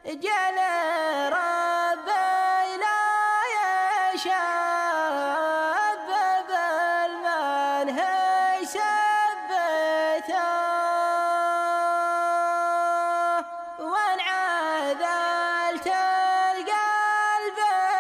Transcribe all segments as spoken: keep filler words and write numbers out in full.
جل ربي لا يشاب بالمنهج ثبته وانعذلت القلب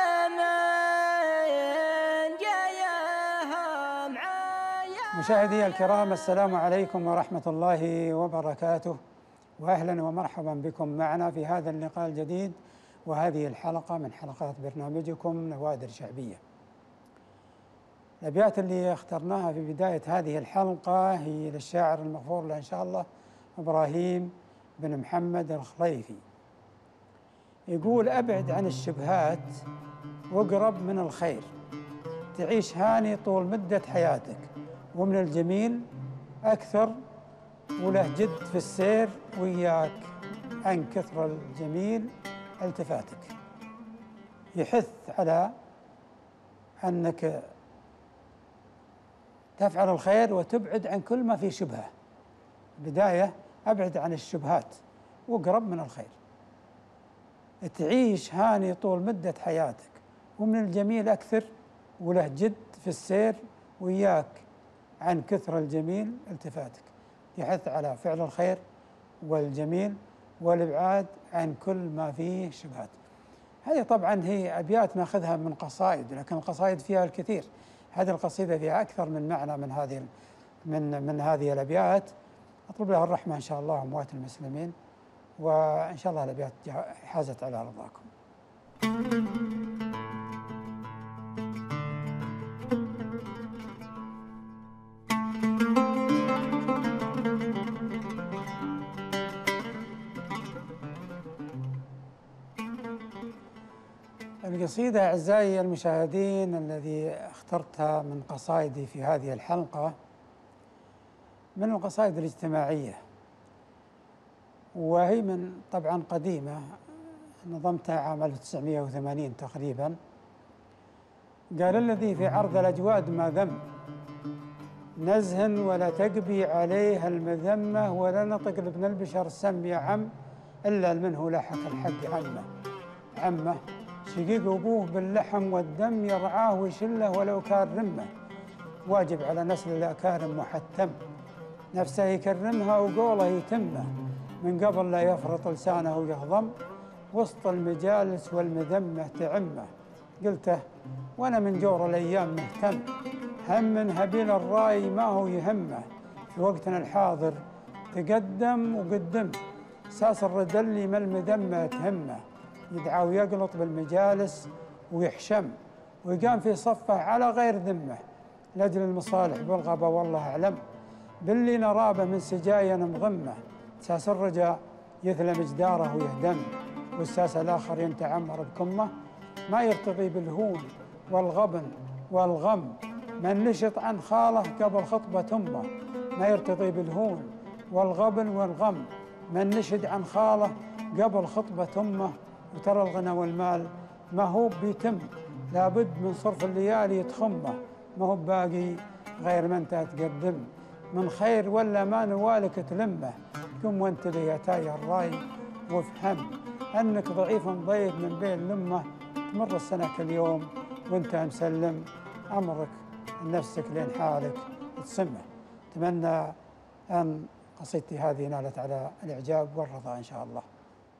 من جايها معايا. مشاهدي الكرام، السلام عليكم ورحمة الله وبركاته، وأهلا ومرحبا بكم معنا في هذا اللقاء الجديد وهذه الحلقة من حلقات برنامجكم نوادر شعبية. الأبيات اللي اخترناها في بداية هذه الحلقة هي للشاعر المغفور له إن شاء الله إبراهيم بن محمد الخليفي. يقول: أبعد عن الشبهات واقرب من الخير، تعيش هاني طول مدة حياتك، ومن الجميل أكثر وله جد في السير، وياك عن كثر الجميل التفاتك. يحث على أنك تفعل الخير وتبعد عن كل ما فيه شبهة. بداية: أبعد عن الشبهات واقرب من الخير، تعيش هاني طول مدة حياتك، ومن الجميل أكثر وله جد في السير، وياك عن كثر الجميل التفاتك. يحث على فعل الخير والجميل والابعاد عن كل ما فيه شبهات. هذه طبعا هي ابيات ناخذها من قصائد، لكن القصائد فيها الكثير. هذه القصيده فيها اكثر من معنى من هذه من من هذه الابيات. اطلب لها الرحمه ان شاء الله اموات المسلمين، وان شاء الله الابيات حازت على رضاكم. القصيدة أعزائي المشاهدين الذي اخترتها من قصائدي في هذه الحلقة من القصائد الاجتماعية، وهي من طبعا قديمة، نظمتها عام ألف وتسعمائة وثمانين تقريبا. قال: الذي في عرض الأجواد ما ذم، نزها ولا تقبي عليه المذمة، ولا نطق لابن البشر سم يا عم، إلا منه لحق الحق عمه. عمه شقيق أبوه باللحم والدم، يرعاه ويشله ولو كان رمه، واجب على نسل الأكارم محتم، نفسه يكرمها وقوله يتمه، من قبل لا يفرط لسانه يهضم، وسط المجالس والمذمة تعمه. قلته وأنا من جور الأيام مهتم، هم من هبيل الراي ما هو يهمه، في وقتنا الحاضر تقدم وقدم، ساس الردلي ما المذمة تهمه، يدعى ويقلط بالمجالس ويحشم، ويقام في صفه على غير ذمه، لأجل المصالح بالغبا والله أعلم، باللي نرابه من سجايا مغمه، ساس الرجا يثلم جداره ويهدم، والساس الآخر ينتعمر بكمه، ما يرتضي بالهون والغبن والغم، من نشط عن خاله قبل خطبة أمه، ما يرتضي بالهون والغبن والغم، من نشد عن خاله قبل خطبة أمه، وترى الغنى والمال ما هو بيتم، لابد من صرف الليالي يتخمه، ما هو باقي غير ما انت تقدم، من خير ولا ما نوالك تلمه، قم وانتبه يا تايه الراي وافهم، انك ضعيف ضيف من بين لمه، تمر السنه كل يوم وانت مسلم، امرك لنفسك لين حالك تسمه. اتمنى ان قصيدتي هذه نالت على الاعجاب والرضا ان شاء الله.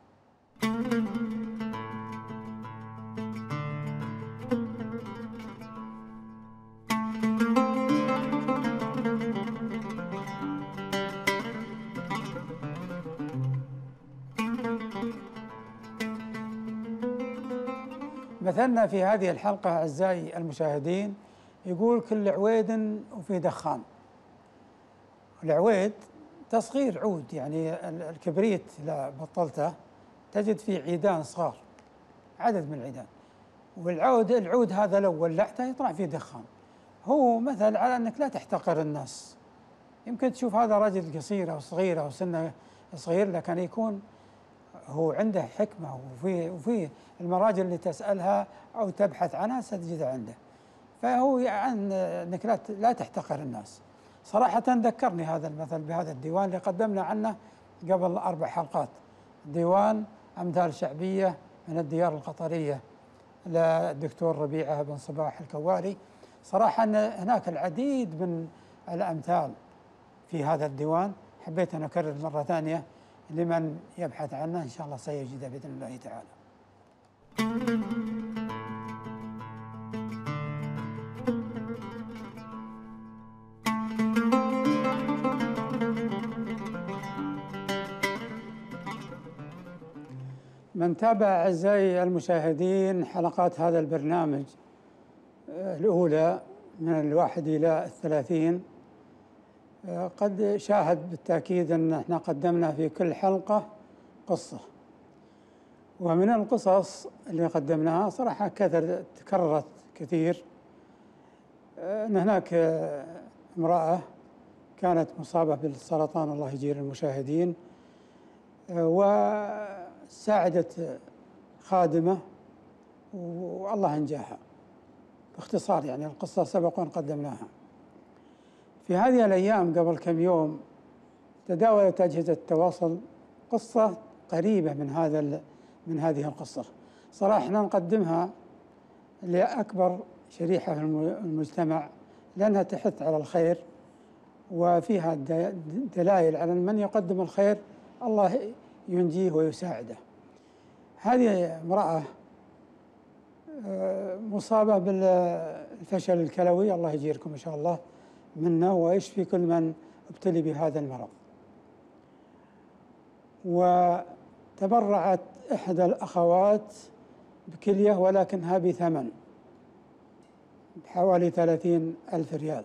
مثلنا في هذه الحلقة أعزائي المشاهدين يقول: كل عويد وفي دخان. العويد تصغير عود، يعني الكبريت إذا بطلته تجد فيه عيدان صغار، عدد من العيدان، والعود العود هذا لو ولعته يطلع فيه دخان. هو مثل على أنك لا تحتقر الناس. يمكن تشوف هذا رجل قصير أو صغير أو سنه صغير، لكن يكون هو عنده حكمة، وفي وفي المراجل اللي تسألها أو تبحث عنها ستجدها عنده. فهو يعني أنك لا لا تحتقر الناس. صراحة ذكرني هذا المثل بهذا الديوان اللي قدمنا عنه قبل أربع حلقات، ديوان أمثال شعبية من الديار القطرية للدكتور ربيعة بن صباح الكواري. صراحة أن هناك العديد من الأمثال في هذا الديوان، حبيت أن أكرر مرة ثانية لمن يبحث عنه، إن شاء الله سيجد بإذن الله تعالى. من تابع أعزائي المشاهدين حلقات هذا البرنامج الأولى من الواحد إلى الثلاثين قد شاهد بالتأكيد أن احنا قدمنا في كل حلقة قصة، ومن القصص اللي قدمناها صراحة كثر تكررت كثير. أن هناك امرأة كانت مصابة بالسرطان، الله يجير المشاهدين، وساعدت خادمة والله أنجاها. باختصار يعني القصة سبق وأن قدمناها. في هذه الأيام قبل كم يوم تداولت أجهزة التواصل قصة قريبة من هذا من هذه القصة. صراحة احنا نقدمها لأكبر شريحة في المجتمع لأنها تحث على الخير، وفيها دلائل على من يقدم الخير الله ينجيه ويساعده. هذه امرأة مصابة بالفشل الكلوي، الله يجيركم إن شاء الله منا ويشفي كل من ابتلي بهذا المرض. وتبرعت إحدى الأخوات بكلية ولكنها بثمن بحوالي ثلاثين ألف ريال.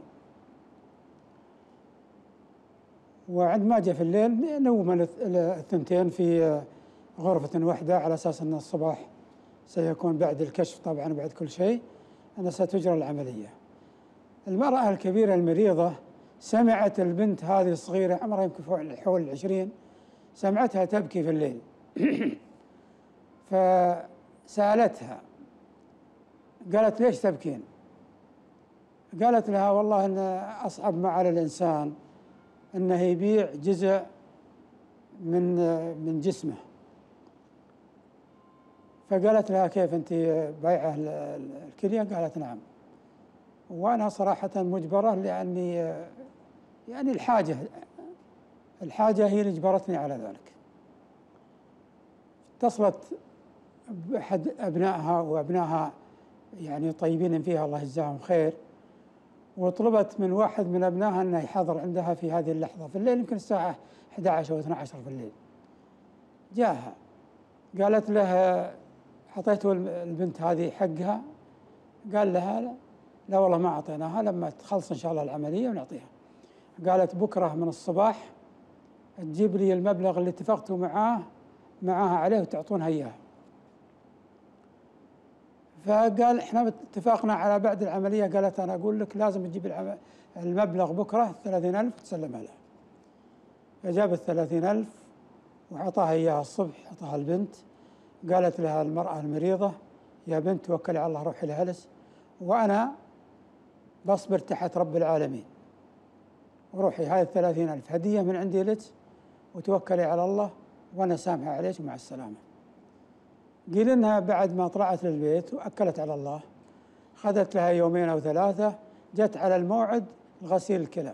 وعندما جاء في الليل نوم الثنتين في غرفة واحدة على أساس أن الصباح سيكون بعد الكشف طبعا وبعد كل شيء أن ستجرى العملية. المرأة الكبيرة المريضة سمعت البنت هذه الصغيرة عمرها يمكن حول العشرين، سمعتها تبكي في الليل فسألتها، قالت ليش تبكين؟ قالت لها والله أن أصعب ما على الإنسان أنه يبيع جزء من من جسمه. فقالت لها كيف أنت بايعة الكلية؟ قالت نعم، وأنا صراحة مجبرة لأني يعني الحاجة الحاجة هي اللي جبرتني على ذلك. اتصلت بأحد أبنائها، وأبنائها يعني طيبين فيها الله يجزاهم خير، وطلبت من واحد من أبنائها أنه يحضر عندها في هذه اللحظة في الليل، يمكن الساعة إحدى عشر أو اثنتي عشرة في الليل. جاءها قالت له أعطيته البنت هذه حقها؟ قال لها لا, لا والله ما أعطيناها، لما تخلص إن شاء الله العملية ونعطيها. قالت بكرة من الصباح تجيب لي المبلغ اللي اتفقتوا معاه معاها عليه وتعطونها إياه. فقال إحنا اتفقنا على بعد العملية. قالت أنا أقول لك لازم تجيب المبلغ بكرة ثلاثين ألف وتسلمها له. فجاب الثلاثين ألف وعطاها إياها الصبح، عطاها البنت. قالت لها المرأة المريضة يا بنت توكلي على الله، روحي لهلس وأنا بصبر تحت رب العالمين، وروحي هاي الثلاثين ألف هدية من عندي لك وتوكلي على الله وأنا سامحة عليك ومع السلامة. قيل إنها بعد ما طلعت للبيت وأكلت على الله خذت لها يومين أو ثلاثة، جت على الموعد غسيل الكلى.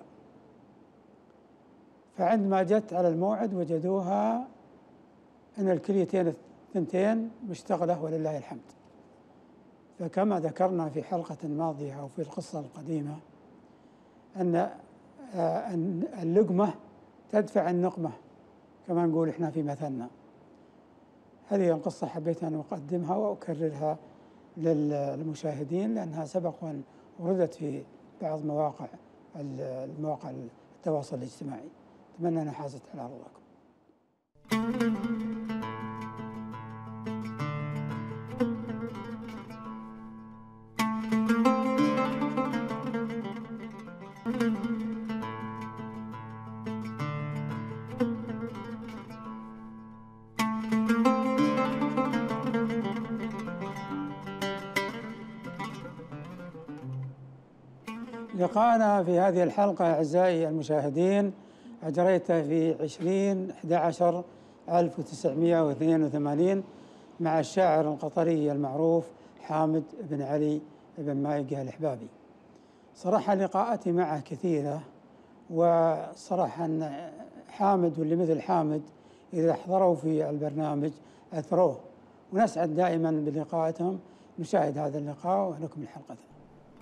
فعندما جت على الموعد وجدوها أن الكليتين الثنتين مشتغلة ولله الحمد. فكما ذكرنا في حلقة ماضية أو في القصة القديمة أن اللقمة تدفع النقمة كما نقول إحنا في مثلنا. هذه القصة حبيت أن أقدمها وأكررها للمشاهدين لأنها سبق وأن وردت في بعض مواقع المواقع التواصل الاجتماعي. أتمنى أن حازت على رضاكم. لقاءنا في هذه الحلقة أعزائي المشاهدين أجريته في عشرين أحد عشر ألف وتسعمائة واثنين وثمانين مع الشاعر القطري المعروف حامد بن علي بن مايقة الحبابي. صراحة لقاءاتي معه كثيرة، وصراحة أن حامد واللي مثل حامد إذا حضروا في البرنامج أثروه، ونسعد دائما بلقاءاتهم. نشاهد هذا اللقاء ونكمل حلقتنا.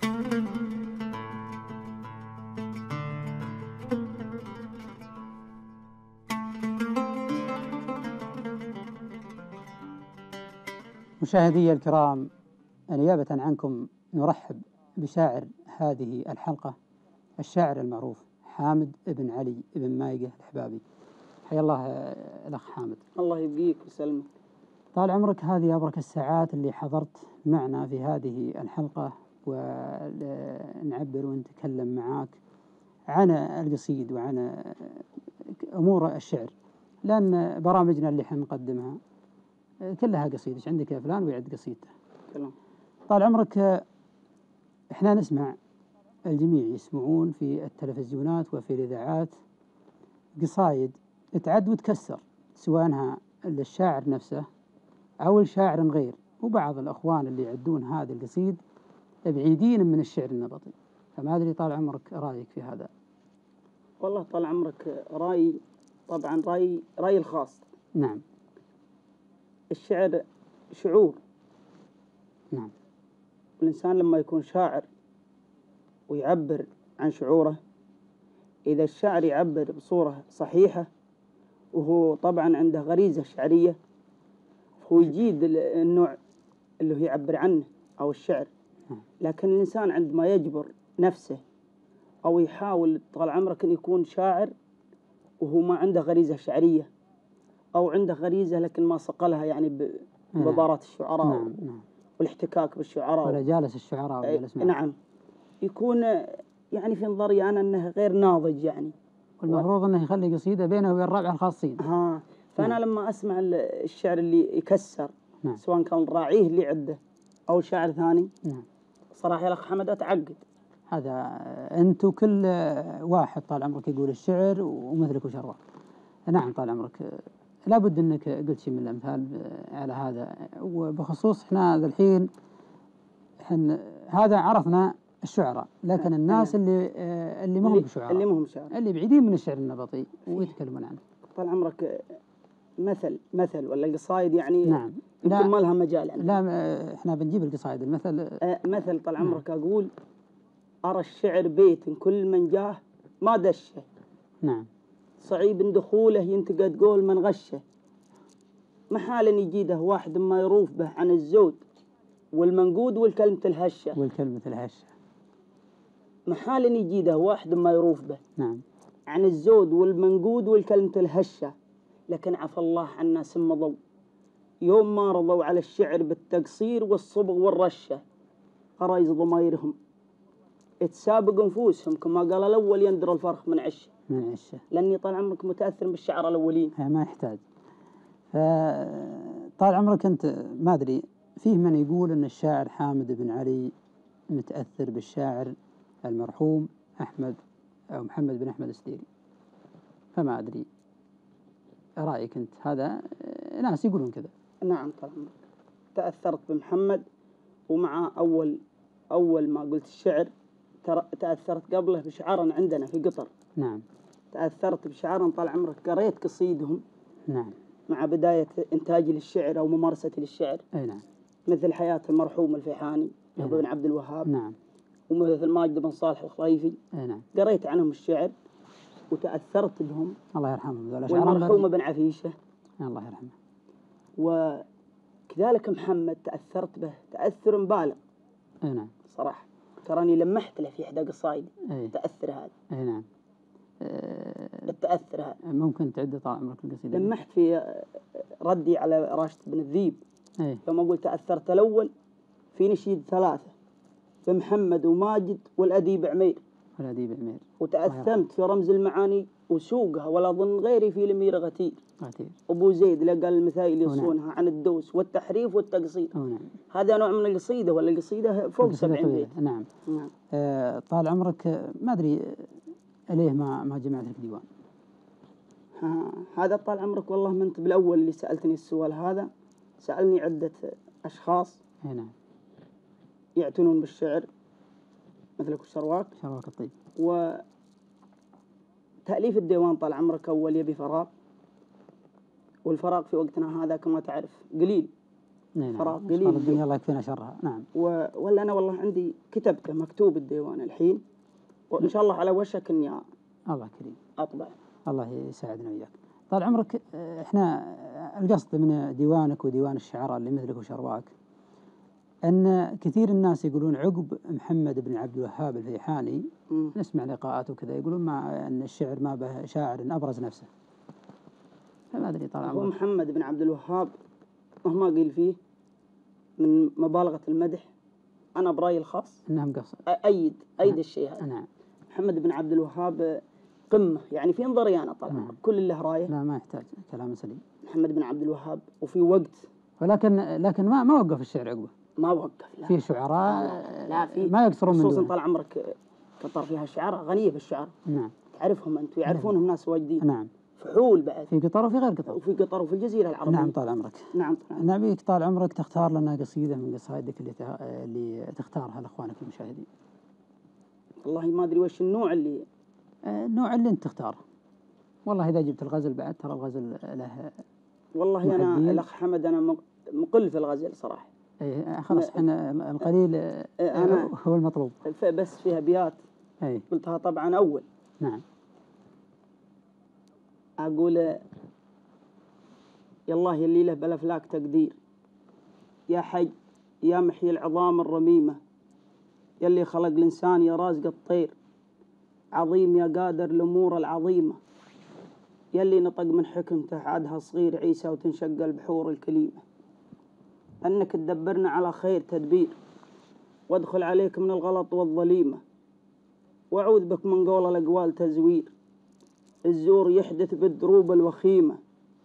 مشاهدي الكرام، نيابة عنكم نرحب بشاعر هذه الحلقة، الشاعر المعروف حامد بن علي بن مايقة الحبابي. حيا الله الأخ حامد. الله يبقيك ويسلمك. طال عمرك، هذه أبرك الساعات اللي حضرت معنا في هذه الحلقة، ونعبر ونتكلم معاك عن القصيد وعن أمور الشعر، لأن برامجنا اللي حنقدمها كلها قصيدة. إيش عندك يا فلان ويعد قصيدته. طال عمرك، إحنا نسمع، الجميع يسمعون في التلفزيونات وفي الإذاعات قصايد تعد وتكسر، سواء للشاعر نفسه أو الشاعر غير، وبعض الأخوان اللي يعدون هذه القصيد بعيدين من الشعر النبطي. فما أدري طال عمرك رأيك في هذا؟ والله طال عمرك رأي، طبعا رأي رأي الخاص. نعم. الشعر شعور. نعم. الإنسان لما يكون شاعر ويعبر عن شعوره، إذا الشاعر يعبر بصورة صحيحة وهو طبعا عنده غريزة شعرية، هو يجيد النوع اللي هو يعبر عنه أو الشعر. لكن الإنسان عندما يجبر نفسه أو يحاول طال عمرك أن يكون شاعر وهو ما عنده غريزة شعرية، أو عنده غريزة لكن ما صقلها يعني بمباراة الشعراء. نعم. نعم. والاحتكاك بالشعراء ولا جالس الشعراء ولا جالس معه. نعم. يكون يعني في نظري أنا أنه غير ناضج يعني، والمفروض أنه يخلي قصيدة بينه وبين الربع الخاصين. ها. فأنا نعم. لما أسمع الشعر اللي يكسر، نعم. سواء كان راعيه اللي عده أو شاعر ثاني، نعم. صراحة يا أخ حمد أتعقد. هذا أنت وكل واحد طال عمرك يقول الشعر ومثلك وشروه. نعم طال عمرك، لابد أنك قلت شيء من الأمثال على هذا. وبخصوص إحنا ذا الحين إحنا هذا عرفنا الشعراء، لكن الناس اللي اللي ما هم شعراء، اللي ما هم شعراء، اللي بعيدين من الشعر النبطي ويتكلمون عنه. طال عمرك مثل مثل ولا قصايد يعني. نعم. يمكن ما لها مجال يعني. لا، إحنا بنجيب القصايد. المثل آه مثل طال عمرك. نعم. أقول أرى الشعر بيت كل من جاه ما دشه. نعم. صعيب دخوله ينتقد قول من غشه. محال يجيده واحد ما يروف به عن الزود والمنقود والكلمة الهشة. والكلمة الهشة. محال يجيده واحد ما يروف به. نعم. عن الزود والمنقود والكلمة الهشة. لكن عفى الله عنا سم ضو يوم ما رضوا على الشعر بالتقصير والصبغ والرشة. غرايز ضمايرهم تسابق نفوسهم، كما قال الأول يندر الفرخ من عشه. من عشه. لأني طال عمرك متأثر بالشعر الأولين. ما يحتاج. فطال عمرك أنت ما أدري، فيه من يقول أن الشاعر حامد بن علي متأثر بالشاعر المرحوم أحمد أو محمد بن أحمد السديري. فما أدري رأيك أنت. هذا ناس يقولون كذا. نعم طال عمرك تأثرت بمحمد، ومع أول أول ما قلت الشعر تأثرت قبله بشعارا عندنا في قطر. نعم. تأثرت بشعارا طال عمرك، قريت قصيدهم. نعم. مع بداية إنتاجي للشعر أو ممارستي للشعر. أي نعم. مثل حياة المرحوم الفيحاني بن عبد الوهاب. نعم. ومثل ماجد بن صالح الخليفي. أي نعم. قريت عنهم الشعر وتأثرت بهم. الله يرحمهم. والمرحوم بن عفيشة. الله يرحمه. وكذلك محمد تأثرت به تأثر بالغ. أي نعم. صراحة تراني لمحت له في إحدى قصايد. التأثر هذا. أي نعم. التأثر هذا ممكن تعد طال عمرك القصيدة. لمحت في ردي على راشد بن الذيب. أي. يوم أقول تأثرت الأول في نشيد ثلاثة بمحمد وماجد والأديب عمير. والأديب عمير. وتأثمت في رمز المعاني وسوقها، ولا أظن غيري في الأمير غتير. غتير. أبو زيد اللي قال المثايل يصونها عن الدوس والتحريف والتقصيد. نعم. هذا نوع من القصيدة، ولا القصيدة فوق سبعين بيت. نعم. نعم. آه طال عمرك، ما أدري عليه ما ما جمعت لك ديوان. ها هذا طال عمرك والله ما أنت بالأول اللي سألتني السؤال هذا، سألني عدة أشخاص اي نعم. يعتنون بالشعر مثلك الشرواك. شرواك الطيب. وتأليف الديوان طال عمرك أول يبي فراغ، والفراغ في وقتنا هذا كما تعرف قليل. نعم. فراغ إن شاء قليل. الله الدنيا الله يكفينا شرها. نعم. و... ولا أنا والله عندي كتبته مكتوب الديوان الحين، وإن شاء الله على وشك إني الله كريم. أطبع. الله يساعدنا وياك. طال عمرك احنا القصد من ديوانك وديوان الشعراء اللي مثلك وشرواك أن كثير الناس يقولون عقب محمد بن عبد الوهاب الفيحاني، مم. نسمع لقاءات وكذا، يقولون ما أن الشعر ما به شاعر أبرز نفسه. فما أدري طال هو عمرك. محمد بن عبد الوهاب مهما قيل فيه من مبالغة المدح، أنا برأيي الخاص إنهم قصر. أيد أيد الشيء هذا. نعم. محمد بن عبد الوهاب قمة يعني في نظري أنا طبعا. نعم. كل اللي رايه لا ما يحتاج كلام سليم. محمد بن عبد الوهاب، وفي وقت ولكن لكن ما ما وقف الشعر عقبه. ما وقف. لا في شعراء لا, لا في ما يقصرون من خصوصا دونه. طال عمرك قطر فيها شعراء غنية بالشعر. نعم. تعرفهم أنت ويعرفونهم ناس واجدين. نعم. فحول بعد في قطر وفي غير قطر. وفي قطر وفي الجزيرة العربية. نعم طال عمرك. نعم طال نبيك طال عمرك تختار لنا قصيدة من قصائدك اللي ته... اللي تختارها لأخوانك المشاهدين. والله ما أدري وش النوع اللي النوع اللي أنت تختاره. والله إذا جبت الغزل بعد ترى الغزل له. والله أنا محبين. الأخ حمد أنا مقل في الغزل صراحة. إيه خلاص إحنا القليل أنا هو المطلوب. بس فيها أبيات أي. قلتها طبعا أول. نعم. أقول يالله يلي له بالأفلاك تقدير، يا حي يا محيي العظام الرميمة، يلي خلق الإنسان يا رازق الطير، عظيم يا قادر الأمور العظيمة، يلي نطق من حكمته عادها صغير عيسى وتنشق البحور الكليمة، أنك تدبرنا على خير تدبير، وادخل عليك من الغلط والظليمة، وأعوذ بك من قول الأقوال تزوير، الزور يحدث بالدروب الوخيمة،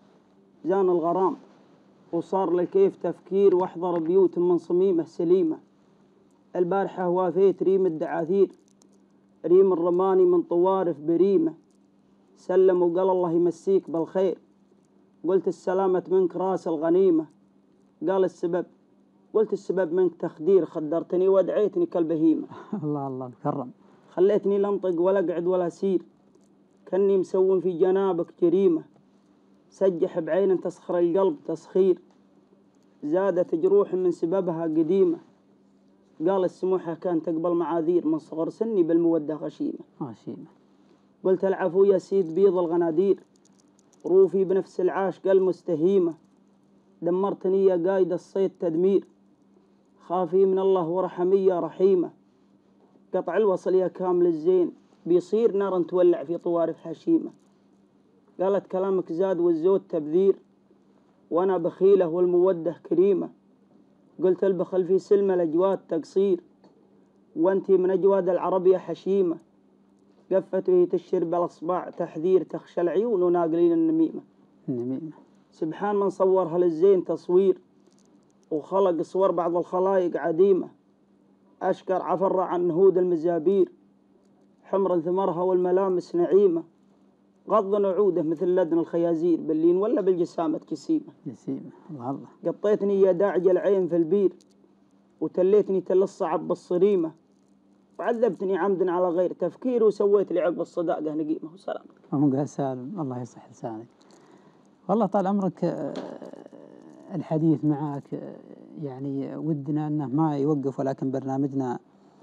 زان الغرام وصار للكيف تفكير، واحضر بيوت من صميمة سليمة، البارحة وافيت ريم الدعاثير، ريم الرماني من طوارف بريمة، سلم وقال الله يمسيك بالخير، قلت السلامة منك راس الغنيمة، قال السبب، قلت السبب منك تخدير، خدرتني ودعيتني كالبهيمة. الله الله مكرم. خليتني لا انطق ولا اقعد ولا سير، كني مسوم في جنابك جريمة، سجح بعين تسخر القلب تسخير، زادت جروح من سببها قديمة، قال السموحة كان تقبل معاذير، من صغر سني بالمودة غشيمة. غشيمة. قلت العفو يا سيد بيض الغنادير، روفي بنفس العاشق المستهيمة، دمرتني يا قايد الصيد تدمير، خافي من الله ورحمي يا رحيمة، قطع الوصل يا كامل الزين، بيصير نار تولع في طوارف هشيمة، قالت كلامك زاد والزود تبذير، وأنا بخيلة والمودة كريمة، قلت البخل في سلم الأجواد تقصير، وانتي من أجواد العرب يا حشيمة، قفت وهي تشر بالأصبع تحذير، تخشى العيون وناقلين النميمة. النميمة. سبحان من صورها للزين تصوير، وخلق صور بعض الخلايق عديمة، أشكر عفر عن نهود المزابير، حمر ثمرها والملامس نعيمة، غض نعوده مثل لدن الخيازير، باللين ولا بالجسامة كسيمة. جسيمة. الله الله. قطيتني يا داعج العين في البير، وتليتني تل الصعب بالصريمة، وعذبتني عمدا على غير تفكير، وسويت لي عقب الصداقة نقيمة وسلامتك. أمك سالم الله يصح لسانك. والله طال عمرك الحديث معك يعني ودنا أنه ما يوقف، ولكن برنامجنا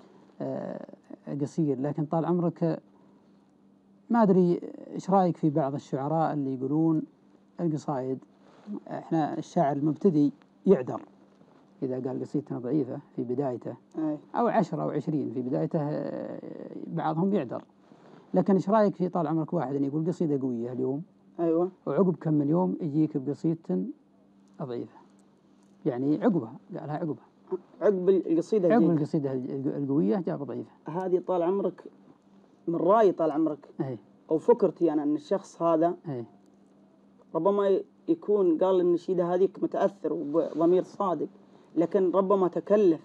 قصير، لكن طال عمرك ما أدري إيش رأيك في بعض الشعراء اللي يقولون القصائد، إحنا الشاعر المبتدئ يعذر إذا قال قصيدتنا ضعيفة في بدايته أو عشرة أو عشرين في بدايته، بعضهم يعذر. لكن إيش رأيك في طال عمرك واحد أن يقول قصيدة قوية اليوم، أيوة، وعقب كم اليوم يجيك بقصيدة ضعيفة، يعني عقبها قالها عقبها عقب القصيدة عقب القصيدة القوية جاب ضعيفة. هذه طال عمرك من رأي طال عمرك أي. أو فكرتي أنا أن الشخص هذا أي. ربما يكون قال النشيدة هذيك متأثر وضمير صادق، لكن ربما تكلف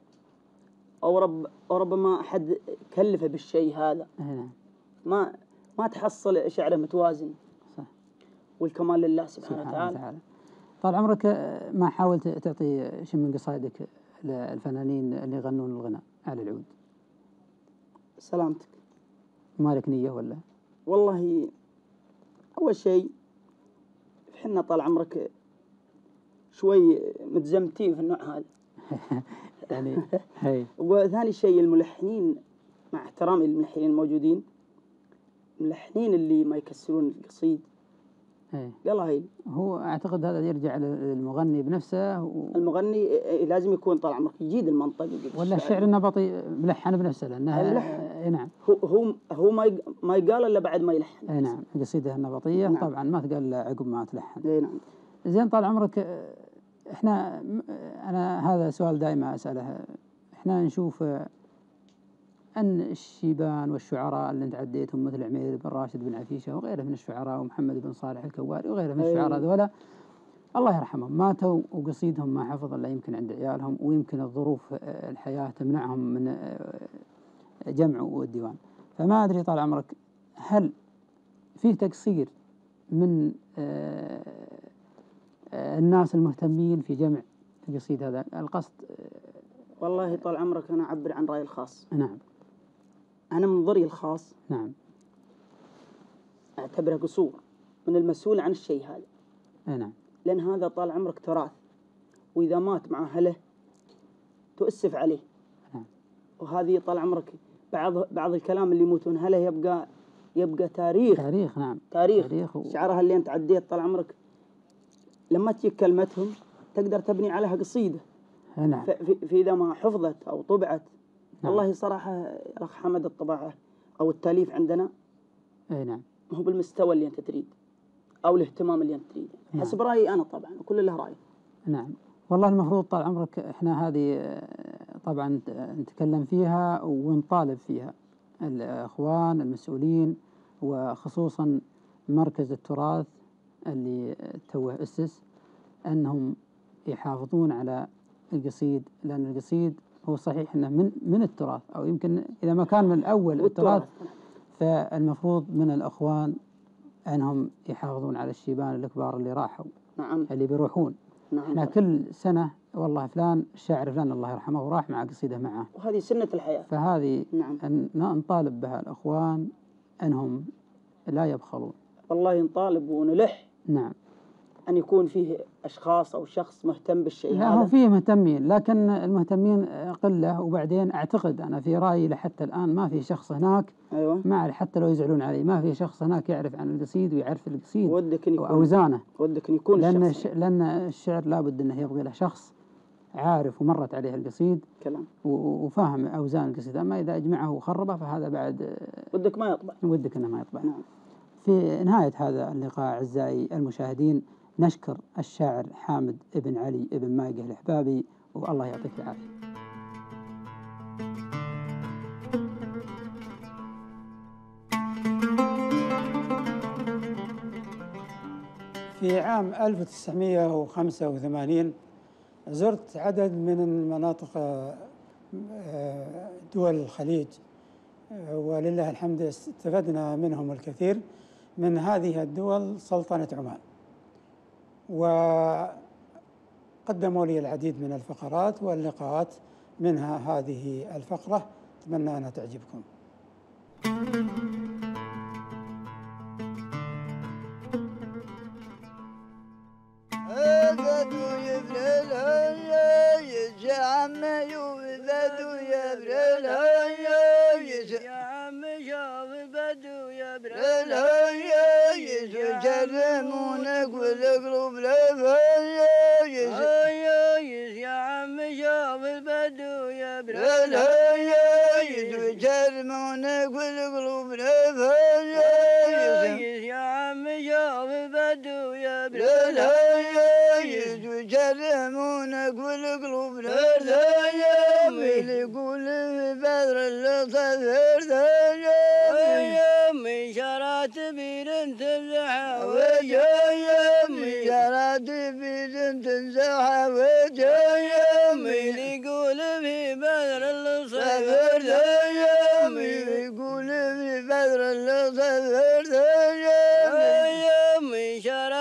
أو رب أو ربما أحد كلفه بالشيء هذا. أي. ما ما تحصل شعره متوازن. صح. والكمال لله سبحانه, سبحانه وتعالى. وتعالى. طال عمرك ما حاولت تعطي شيء من قصائدك للفنانين اللي يغنون الغناء على العود؟ سلامتك. مالك نية ولا؟ والله أول شيء إحنا طال عمرك شوي متزمتين في النوع هذا. يعني هي. وثاني شيء الملحنين، مع احترامي للملحنين الموجودين، الملحنين اللي ما يكسرون القصيد هي. يلا هاي. هو أعتقد هذا يرجع للمغني بنفسه و... المغني لازم يكون طال عمرك يجيد المنطق ولا الشعر النبطي ملحن بنفسه لأنه ملحن. نعم هو هو هو ما ما يقال إلا بعد ما يلحن. اي نعم قصيدة النبطية نعم. طبعا ما تقال عقب ما تلحن. اي نعم. زين طال عمرك احنا انا هذا سؤال دائما اساله، احنا نشوف ان الشيبان والشعراء اللي انت عديتهم مثل عمير بن راشد بن عفيشه وغيره من الشعراء ومحمد بن صالح الكواري وغيره من الشعراء ذولا الله يرحمهم ماتوا وقصيدهم ما حفظ الا يمكن عند عيالهم، ويمكن الظروف الحياه تمنعهم من جمع والديوان. فما ادري طال عمرك هل فيه تقصير من الناس المهتمين في جمع قصيد هذا القصد؟ والله طال عمرك أنا أعبر عن رأيي الخاص. نعم. أنا من منظري الخاص نعم أعتبره قصور من المسؤول عن الشيء هذا. نعم. لأن هذا طال عمرك تراث، وإذا مات مع أهله تؤسف عليه. نعم. وهذه طال عمرك بعض بعض الكلام اللي يموتون أهله يبقى يبقى تاريخ. تاريخ نعم. تاريخ, تاريخ و... شعرها اللي أنت عديت طال عمرك لما تجيك كلمتهم تقدر تبني عليها قصيدة. نعم. في, في إذا ما حفظت أو طبعت. نعم. والله صراحة يا أخ حمد الطباعة أو التاليف عندنا أي نعم ما هو بالمستوى اللي أنت تريد أو الاهتمام اللي أنت تريده. نعم. حسب رأيي أنا طبعا، وكل له رأي. نعم. والله المفروض طال عمرك احنا هذه طبعا نتكلم فيها ونطالب فيها الأخوان المسؤولين، وخصوصا مركز التراث اللي توه أسس، أنهم يحافظون على القصيد، لأن القصيد هو صحيح أنه من من التراث، أو يمكن إذا ما كان من الأول التراث، فالمفروض من الأخوان أنهم يحافظون على الشيبان الكبار اللي راحوا. نعم. اللي بيروحون. نعم. احنا كل سنة والله فلان الشاعر فلان الله يرحمه وراح مع قصيدة معه، وهذه سنة الحياة. فهذه نعم. أن نطالب بها الأخوان أنهم لا يبخلون. والله نطالب ونلح. نعم. أن يكون فيه أشخاص أو شخص مهتم بالشيء لا هذا. هو فيه مهتمين، لكن المهتمين قلة. وبعدين أعتقد أنا في رأيي لحتى الآن ما في شخص هناك. أيوة. ما حتى لو يزعلون علي ما في شخص هناك يعرف عن القصيد ويعرف القصيد ودك يكون وأوزانه. ودك يكون لأن الشخص. لأن الشعر لابد أنه يبغي له شخص عارف ومرت عليه القصيد كلام وفاهم أوزان القصيد. أما إذا أجمعه وخربه فهذا بعد ودك ما يطبع. ودك أنه ما يطبع. نعم. في نهاية هذا اللقاء أعزائي المشاهدين نشكر الشاعر حامد ابن علي ابن مايقه الحبابي، والله يعطيك العافية. في عام ألف وتسعمائة وخمسة وثمانين زرت عدد من المناطق دول الخليج، ولله الحمد استفدنا منهم الكثير. من هذه الدول سلطنة عمان، وقدموا لي العديد من الفقرات واللقاءات، منها هذه الفقرة أتمنى أنها تعجبكم. يجرمونك والقلوب لفايز يا عم شوف البدو يا برلايز يجرمونك والقلوب لفايز يا عم شوف البدو يا برلايز يجرمونك والقلوب لفايز اللي يقول بدر اللطف يمي شرات بيرن تمزح وجايمي شرات بيرن تمزح وجايمي اللي يقول في بدر الصفر يمي يقول في بدر الصفر يمي شرات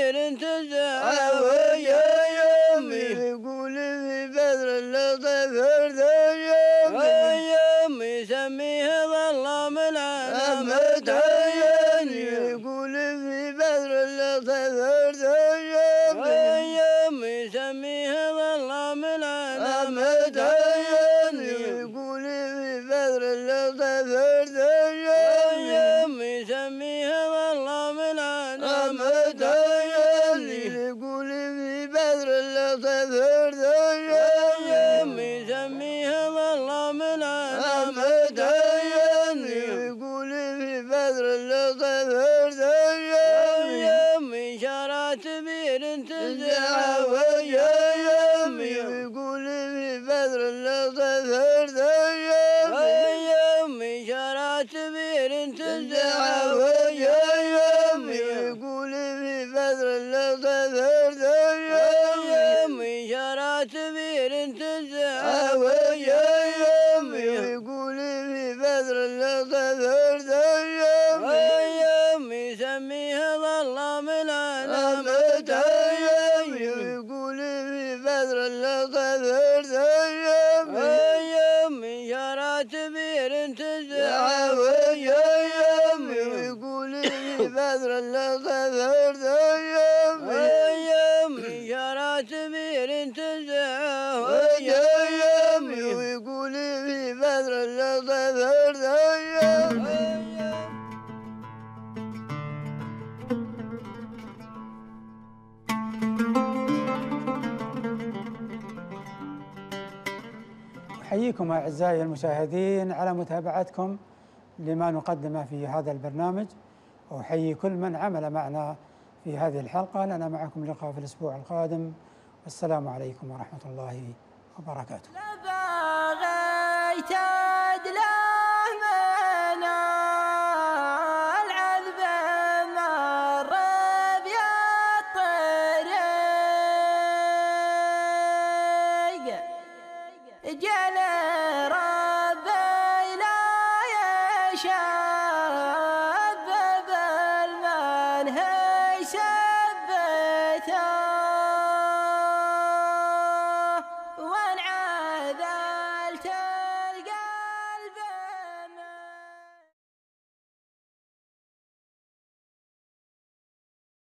بير تزعى ويا يمي يقول في بدر اللطف ارتجم يمي سميها ظلام العالم متعين يقول في بدر اللطف ارتجم يمي سميها ظلام العالم متعين يقول في بدر اللطف ارتجم يمي سميها ظلام العالم متعين يقول في بدر اللطف ارتجم يمي سميها ظلام العالم متعين يقول في بدر اللطف ارتجم يمي شرات بير تزعى ويا يمي يقول في بدر اللطف ارتجم يمي شرات بير تزعى ويا يمي يقول في بدر اللطف ارتجم يمي شرات بير تزعى ويا يمي يقول في بدر اللطف ارتجم يمي سميها ظلام العالم متعين يقول في بدر اللطف ارتجم يمي شرات بير تزعى ويا يمي يقول في بدر اللطف ارتجم يمي شرات بير تزعى ويا يمي يقول في بدر اللطف ارتجم. أحييكم أعزائي المشاهدين على متابعتكم لما نقدمه في هذا البرنامج، وأحيي كل من عمل معنا في هذه الحلقة. لنا معكم لقاء في الأسبوع القادم، والسلام عليكم ورحمة الله وبركاته. جل